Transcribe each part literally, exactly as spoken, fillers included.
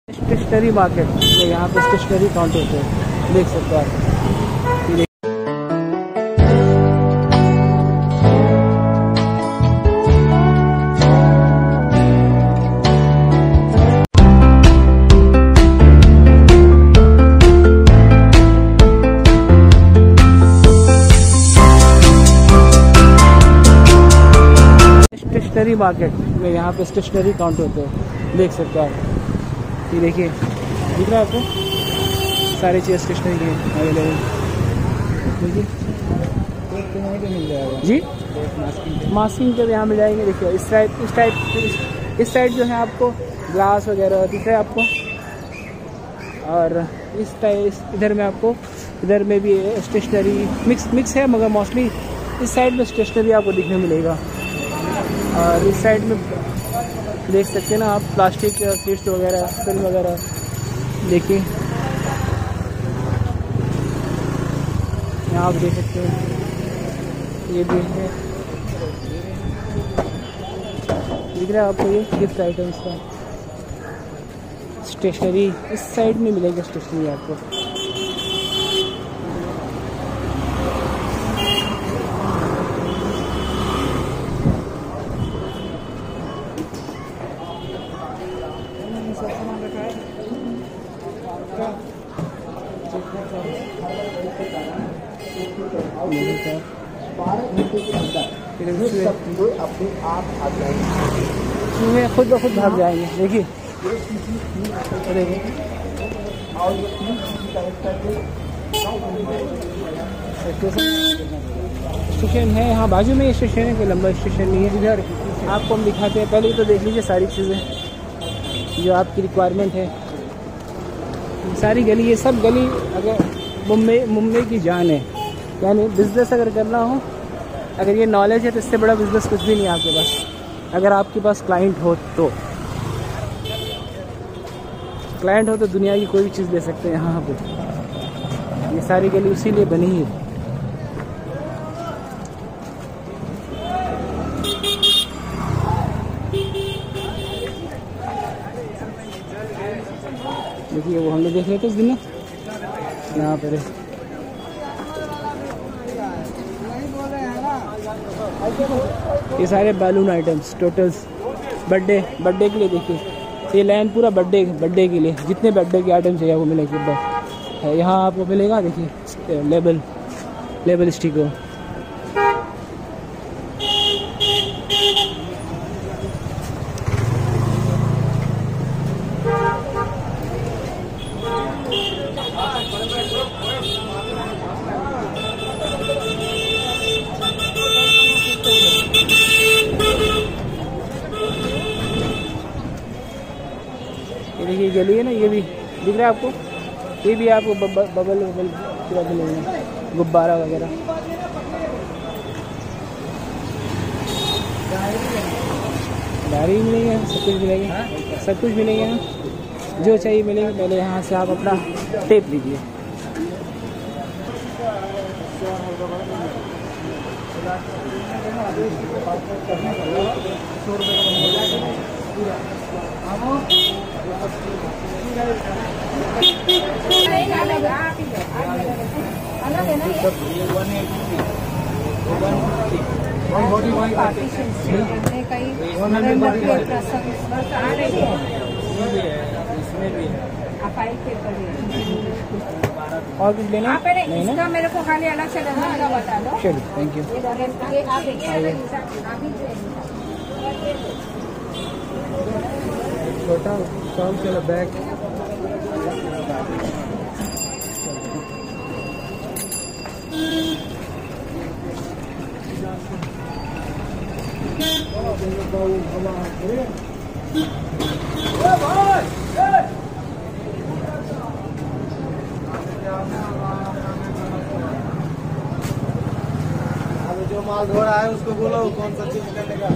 Stationery market, तो यहाँ पे स्टेशनरी काउंटर होते हैं, देख सकते हो आप। स्टेशनरी मार्केट में यहाँ पे स्टेशनरी काउंटर होते हैं, देख सकते हो आप। ये देखिए, दिख रहा है आपको, सारी चीज़ स्टेशनरी की अवेलेबल। देखिए मिल जाएगा जी, मास्किंग के यहाँ मिल जाएंगे। देखिए इस साइड इस टाइप इस साइड जो है आपको ग्लास वगैरह दिख रहा है आपको, और इस टाइप इधर में आपको, इधर में भी स्टेशनरी मिक्स मिक्स है, मगर मोस्टली इस साइड में स्टेशनरी आपको दिखने मिलेगा। और इस साइड में देख सकते हैं ना आप, प्लास्टिक के शीट्स वगैरह, फिल्म वगैरह। देखिए यहाँ आप देख सकते हैं, ये भी है, दिख रहा है आपको, ये गिफ्ट आइटम्स का स्टेशनरी इस साइड में मिलेगा। स्टेशनरी आपको अपने आप भाग जाएंगे, चूहे खुद ब खुद भाग जाएंगे। देखिए देखिए स्टेशन है यहाँ बाजू में, स्टेशन है, कोई लंबा स्टेशन नहीं है। इधर आपको हम दिखाते हैं, पहले तो देख लीजिए सारी चीज़ें जो आपकी रिक्वायरमेंट है। सारी गली, ये सब गली अगर मुंबई मुंबई की जान है। यानी बिज़नेस अगर करना हो, अगर ये नॉलेज है, तो इससे बड़ा बिज़नेस कुछ भी नहीं है आपके पास। अगर आपके पास क्लाइंट हो तो क्लाइंट हो तो दुनिया की कोई भी चीज़ ले सकते हैं यहाँ पे। ये सारी गली उसी लिए बनी है। देखिए वो हम लोग देख रहे थे उस दिन में, यहाँ पर ये सारे balloon items, totals birthday birthday के लिए। देखिए ये लाइन पूरा बर्थडे बर्थडे के लिए, जितने बर्थडे के आइटम चाहिए वो मिलेगी बस है यहाँ आपको मिलेगा। देखिए लेबल लेबल स्टिकर, ये गली है ना, ये भी दिख रहा है आपको, ये भी आपको बबल बबल पूरा मिलेगा, गुब्बारा वगैरह। डायरी मिलेंगे, सब कुछ मिलेगा, सब कुछ मिलेगा, जो चाहिए मिलेगा। पहले यहाँ से आप अपना टेप लीजिए। और कुछ लेना नहीं ना? मेरे को खाली अलग से का बता दो। चलो थैंक यू। छोटा काम चला बैग जो माल धो रहा है उसको बोलो कौन सा चीज करने का।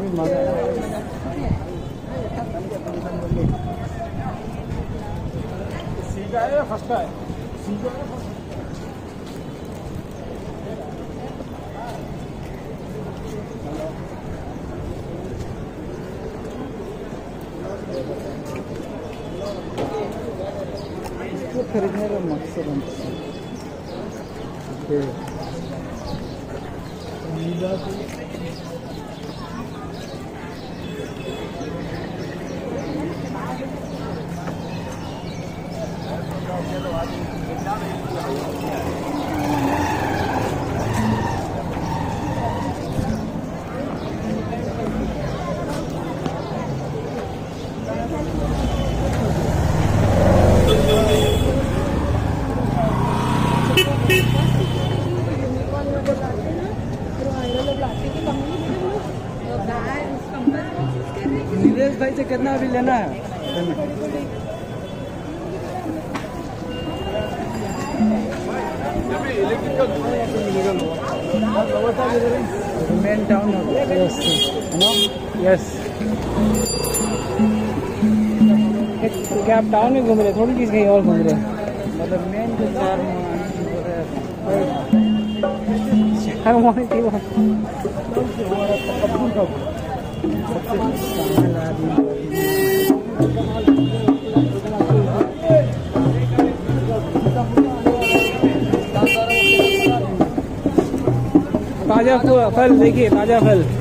सीधा है फर्स्ट का है सीधा है इसको खरीदने का मकसद हमको नीरज भाई से कितना अभी लेना है मेन टाउन यस यस क्या आप टाउन में घूम रहे थोड़ी चीज़ कहीं और घूम रहे मतलब मेन जो चार चार मोहन की बात ताजा फल देखिए ताजा फल